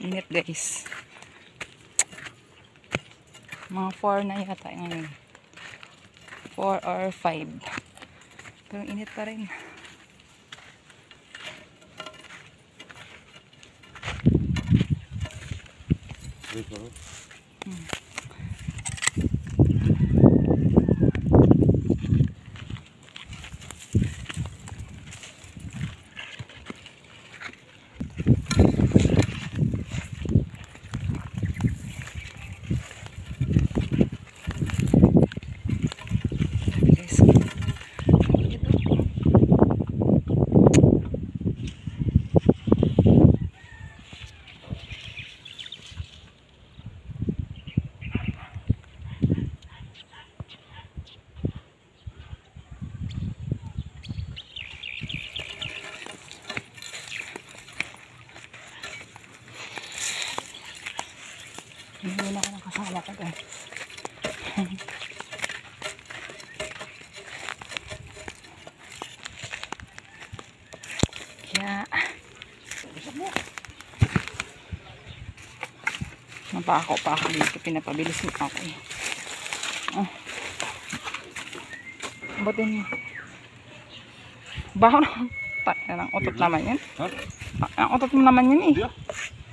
Init guys. Mga 4 na yata ngayon. 4 or 5. Pero init pa rin. Hindi na ako nakasama ka guys. Kaya napako pa ako dito. Pinapabilis mo ako eh. Butin mo. Baho na. Ang utot naman yun. Ang utot mo naman yun eh.